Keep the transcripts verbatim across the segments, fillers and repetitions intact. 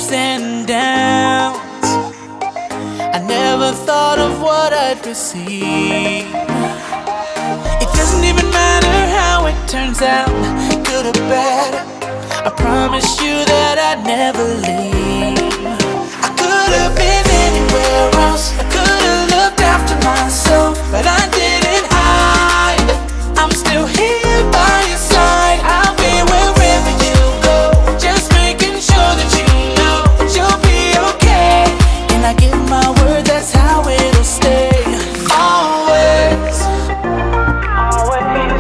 ups and downs. I never thought of what I'd receive. It doesn't even matter how it turns out, good or bad. I promise you that I'd never leave. I could have been anywhere else, I could have looked after myself, but I didn't hide. I'm still here by your side. I'll be wherever you go, just making sure that you know that you'll be okay. And I give my word, that's how it'll stay. Always, always.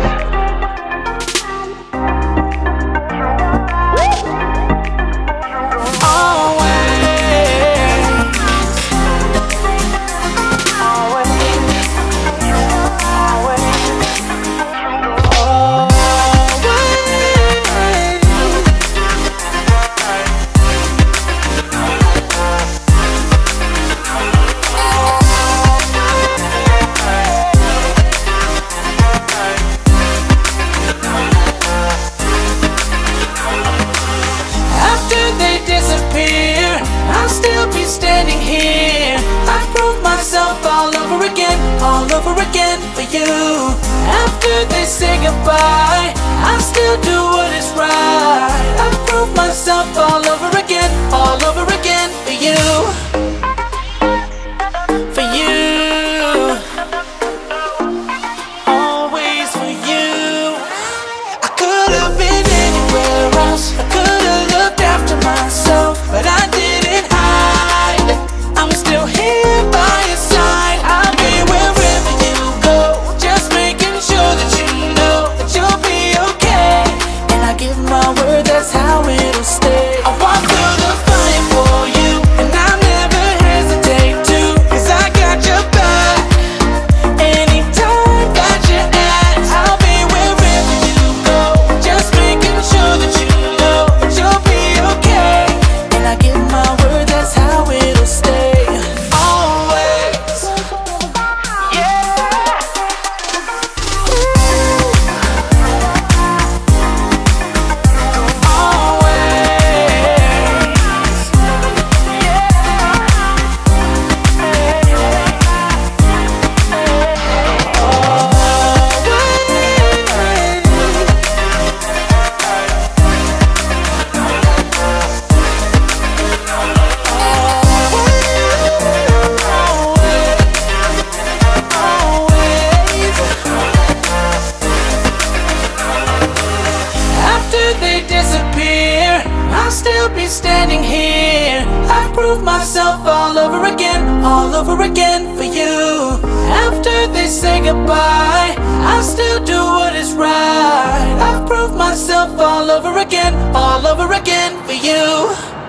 Standing here, I prove myself all over again, all over again for you. After they say goodbye, I still do what is right. I prove myself all over again, all over again for you. For you, always for you. I could have been anywhere else, I could have looked after myself, but I didn't hide. I'm still here by your side. I'll be wherever you go, just making sure that you know that you'll be okay. And I give my word, that's how it'll stay. I walk through the fire for you, and I'll never hesitate to, 'cause I got your back. Anytime that you ask, I'll be wherever you go, just making sure that you know that you'll be okay. And I give my word, that's how it'll stay. I'll still be standing here. I prove myself all over again, all over again for you. After they say goodbye, I'll still do what is right. I prove myself all over again, all over again for you.